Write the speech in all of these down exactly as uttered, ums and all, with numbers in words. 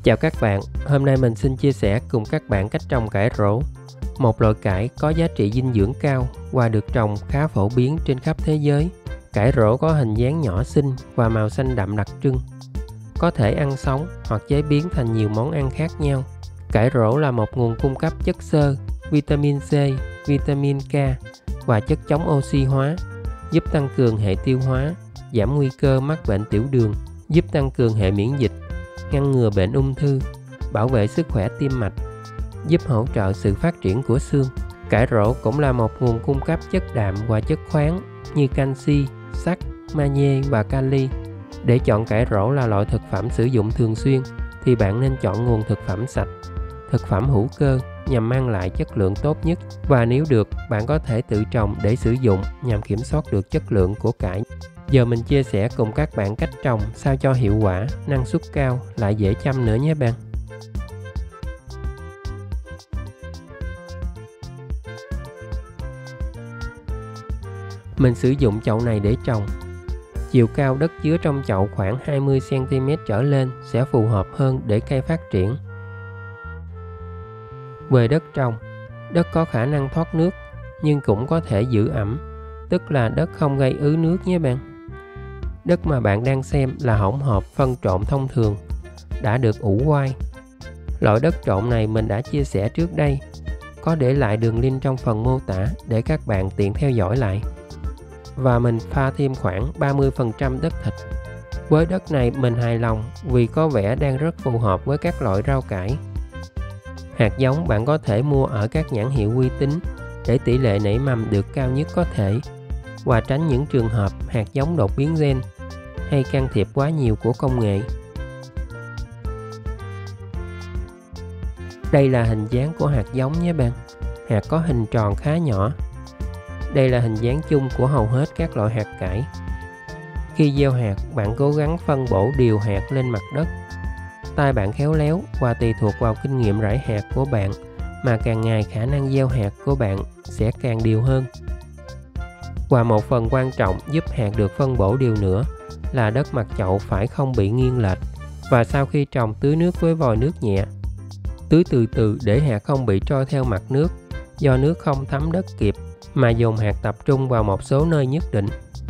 Chào các bạn, hôm nay mình xin chia sẻ cùng các bạn cách trồng cải rổ, một loại cải có giá trị dinh dưỡng cao và được trồng khá phổ biến trên khắp thế giới. Cải rổ có hình dáng nhỏ xinh và màu xanh đậm đặc trưng, có thể ăn sống hoặc chế biến thành nhiều món ăn khác nhau. Cải rổ là một nguồn cung cấp chất xơ, vitamin C, vitamin K và chất chống oxy hóa, giúp tăng cường hệ tiêu hóa, giảm nguy cơ mắc bệnh tiểu đường, giúp tăng cường hệ miễn dịch, ngăn ngừa bệnh ung thư, bảo vệ sức khỏe tim mạch, giúp hỗ trợ sự phát triển của xương. Cải rổ cũng là một nguồn cung cấp chất đạm và chất khoáng như canxi, sắt, magie và kali. Để chọn cải rổ là loại thực phẩm sử dụng thường xuyên thì bạn nên chọn nguồn thực phẩm sạch, thực phẩm hữu cơ nhằm mang lại chất lượng tốt nhất, và nếu được, bạn có thể tự trồng để sử dụng nhằm kiểm soát được chất lượng của cải. Giờ mình chia sẻ cùng các bạn cách trồng sao cho hiệu quả, năng suất cao, lại dễ chăm nữa nhé bạn. Mình sử dụng chậu này để trồng. Chiều cao đất chứa trong chậu khoảng hai mươi xăng ti mét trở lên sẽ phù hợp hơn để cây phát triển. Về đất trồng, đất có khả năng thoát nước nhưng cũng có thể giữ ẩm, tức là đất không gây ứ nước nhé bạn. Đất mà bạn đang xem là hỗn hợp phân trộn thông thường, đã được ủ hoai. Loại đất trộn này mình đã chia sẻ trước đây, có để lại đường link trong phần mô tả để các bạn tiện theo dõi lại. Và mình pha thêm khoảng ba mươi phần trăm đất thịt. Với đất này mình hài lòng vì có vẻ đang rất phù hợp với các loại rau cải. Hạt giống bạn có thể mua ở các nhãn hiệu uy tín để tỷ lệ nảy mầm được cao nhất có thể, và tránh những trường hợp hạt giống đột biến gen hay can thiệp quá nhiều của công nghệ. Đây là hình dáng của hạt giống nhé bạn. Hạt có hình tròn khá nhỏ. Đây là hình dáng chung của hầu hết các loại hạt cải. Khi gieo hạt, bạn cố gắng phân bổ đều hạt lên mặt đất. Tay bạn khéo léo và tùy thuộc vào kinh nghiệm rải hạt của bạn mà càng ngày khả năng gieo hạt của bạn sẽ càng đều hơn. Và một phần quan trọng giúp hạt được phân bổ đều nữa là đất mặt chậu phải không bị nghiêng lệch. Và sau khi trồng, tưới nước với vòi nước nhẹ. Tưới từ từ để hạt không bị trôi theo mặt nước, do nước không thấm đất kịp mà dồn hạt tập trung vào một số nơi nhất định.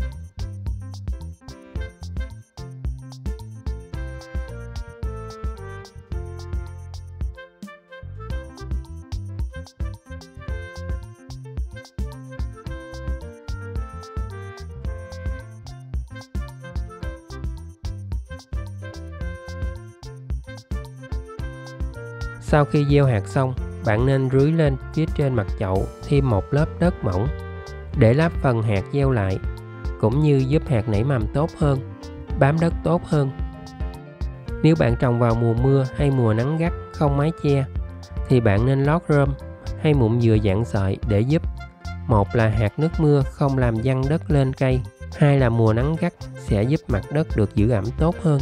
Sau khi gieo hạt xong, bạn nên rưới lên phía trên mặt chậu thêm một lớp đất mỏng để lấp phần hạt gieo lại, cũng như giúp hạt nảy mầm tốt hơn, bám đất tốt hơn. Nếu bạn trồng vào mùa mưa hay mùa nắng gắt không mái che thì bạn nên lót rơm hay mụn dừa dạng sợi để giúp: một là hạt nước mưa không làm văng đất lên cây, hai là mùa nắng gắt sẽ giúp mặt đất được giữ ẩm tốt hơn.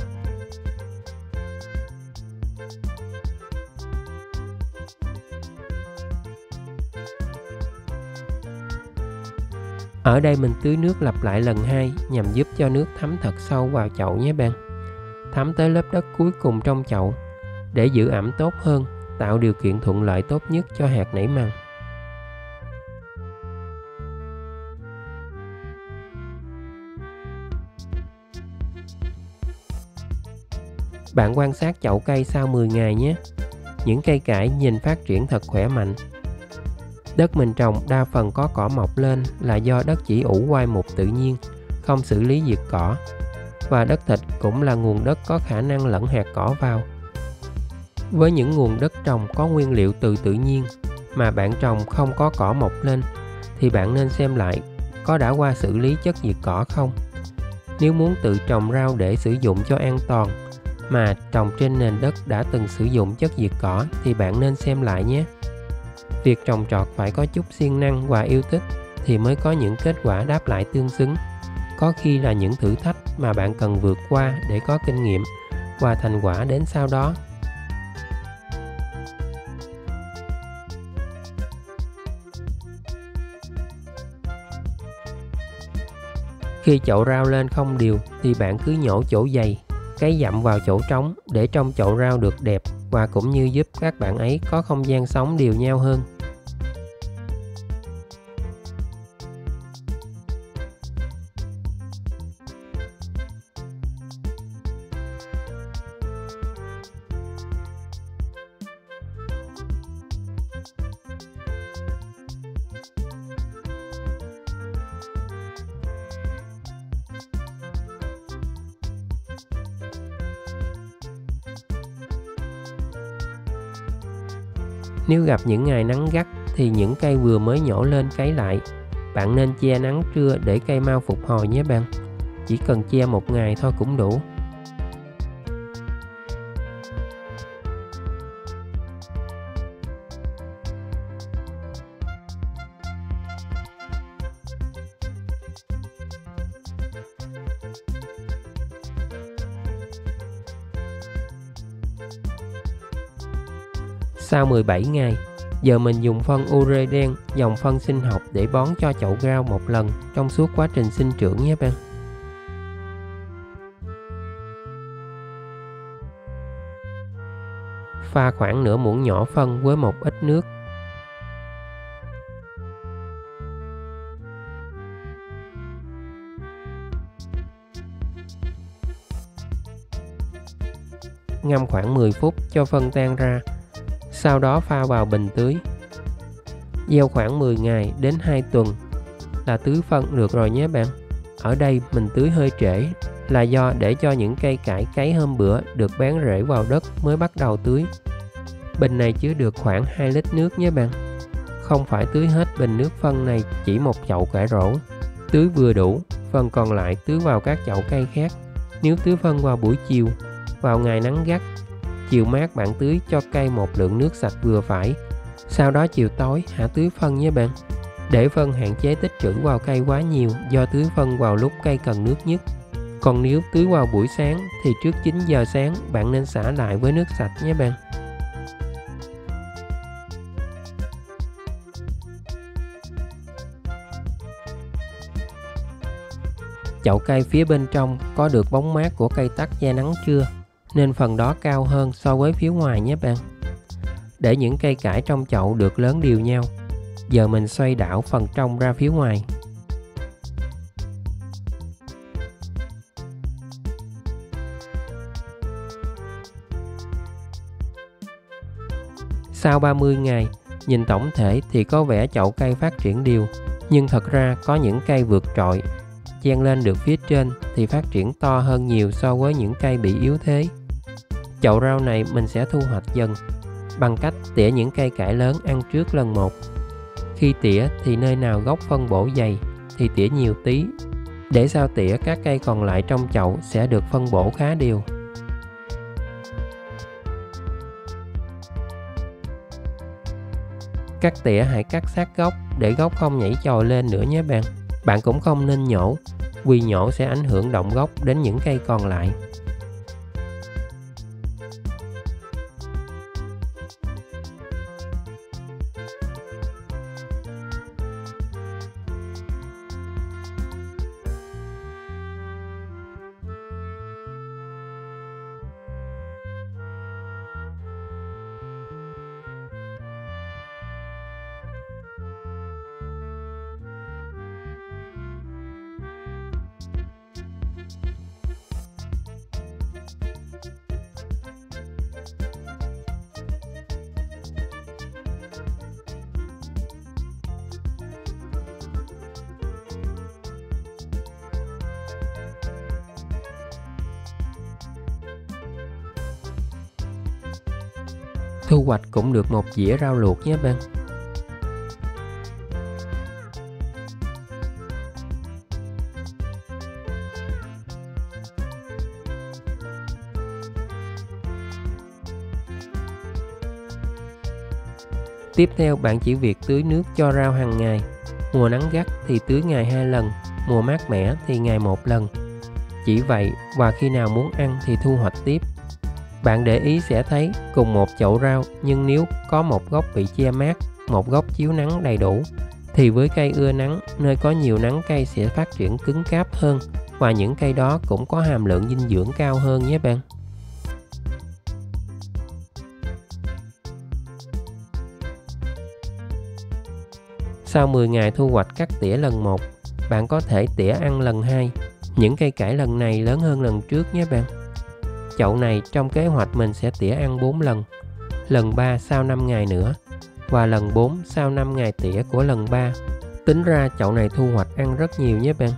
Ở đây mình tưới nước lặp lại lần hai nhằm giúp cho nước thấm thật sâu vào chậu nhé bạn. Thấm tới lớp đất cuối cùng trong chậu để giữ ẩm tốt hơn, tạo điều kiện thuận lợi tốt nhất cho hạt nảy mầm. Bạn quan sát chậu cây sau mười ngày nhé. Những cây cải nhìn phát triển thật khỏe mạnh. Đất mình trồng đa phần có cỏ mọc lên là do đất chỉ ủ hoai mục tự nhiên, không xử lý diệt cỏ. Và đất thịt cũng là nguồn đất có khả năng lẫn hạt cỏ vào. Với những nguồn đất trồng có nguyên liệu từ tự nhiên mà bạn trồng không có cỏ mọc lên thì bạn nên xem lại có đã qua xử lý chất diệt cỏ không. Nếu muốn tự trồng rau để sử dụng cho an toàn mà trồng trên nền đất đã từng sử dụng chất diệt cỏ thì bạn nên xem lại nhé. Việc trồng trọt phải có chút siêng năng và yêu thích thì mới có những kết quả đáp lại tương xứng. Có khi là những thử thách mà bạn cần vượt qua để có kinh nghiệm và thành quả đến sau đó. Khi chậu rau lên không đều thì bạn cứ nhổ chỗ dày cấy dặm vào chỗ trống để trong chậu rau được đẹp và cũng như giúp các bạn ấy có không gian sống đều nhau hơn. Nếu gặp những ngày nắng gắt thì những cây vừa mới nhổ lên cấy lại. Bạn nên che nắng trưa để cây mau phục hồi nhé bạn. Chỉ cần che một ngày thôi cũng đủ. Sau mười bảy ngày, giờ mình dùng phân ure đen, dòng phân sinh học để bón cho chậu rau một lần trong suốt quá trình sinh trưởng nhé bạn. Pha khoảng nửa muỗng nhỏ phân với một ít nước. Ngâm khoảng mười phút cho phân tan ra. Sau đó pha vào bình tưới. Gieo khoảng mười ngày đến hai tuần là tưới phân được rồi nhé bạn. Ở đây mình tưới hơi trễ là do để cho những cây cải cấy hôm bữa được bén rễ vào đất mới bắt đầu tưới. Bình này chứa được khoảng hai lít nước nhé bạn. Không phải tưới hết bình nước phân này chỉ một chậu cải rổ. Tưới vừa đủ, phần còn lại tưới vào các chậu cây khác. Nếu tưới phân vào buổi chiều, vào ngày nắng gắt, chiều mát bạn tưới cho cây một lượng nước sạch vừa phải. Sau đó chiều tối hạ tưới phân nhé bạn. Để phân hạn chế tích trữ vào cây quá nhiều do tưới phân vào lúc cây cần nước nhất. Còn nếu tưới vào buổi sáng thì trước chín giờ sáng bạn nên xả lại với nước sạch nhé bạn. Chậu cây phía bên trong có được bóng mát của cây tắc che nắng trưa, nên phần đó cao hơn so với phía ngoài nhé bạn. Để những cây cải trong chậu được lớn đều nhau, giờ mình xoay đảo phần trong ra phía ngoài. Sau ba mươi ngày, nhìn tổng thể thì có vẻ chậu cây phát triển đều, nhưng thật ra có những cây vượt trội, chen lên được phía trên thì phát triển to hơn nhiều so với những cây bị yếu thế. Chậu rau này mình sẽ thu hoạch dần bằng cách tỉa những cây cải lớn ăn trước lần một. Khi tỉa thì nơi nào gốc phân bổ dày thì tỉa nhiều tí, để sau tỉa các cây còn lại trong chậu sẽ được phân bổ khá đều. Cắt tỉa hãy cắt sát gốc để gốc không nhảy chồi lên nữa nhé bạn. Bạn cũng không nên nhổ, vì nhổ sẽ ảnh hưởng động gốc đến những cây còn lại. Thu hoạch cũng được một dĩa rau luộc nhé bạn. Tiếp theo bạn chỉ việc tưới nước cho rau hàng ngày. Mùa nắng gắt thì tưới ngày hai lần, mùa mát mẻ thì ngày một lần. Chỉ vậy, và khi nào muốn ăn thì thu hoạch tiếp. Bạn để ý sẽ thấy cùng một chậu rau, nhưng nếu có một gốc bị che mát, một gốc chiếu nắng đầy đủ, thì với cây ưa nắng, nơi có nhiều nắng cây sẽ phát triển cứng cáp hơn và những cây đó cũng có hàm lượng dinh dưỡng cao hơn nhé bạn. Sau mười ngày thu hoạch cắt tỉa lần một, bạn có thể tỉa ăn lần hai. Những cây cải lần này lớn hơn lần trước nhé bạn. Chậu này trong kế hoạch mình sẽ tỉa ăn bốn lần. Lần ba sau năm ngày nữa và lần bốn sau năm ngày tỉa của lần ba. Tính ra chậu này thu hoạch ăn rất nhiều nhé bạn.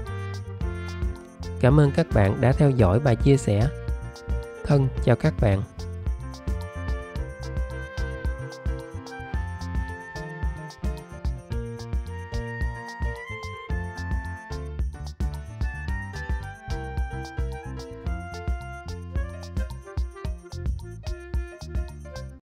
Cảm ơn các bạn đã theo dõi bài chia sẻ. Thân chào các bạn.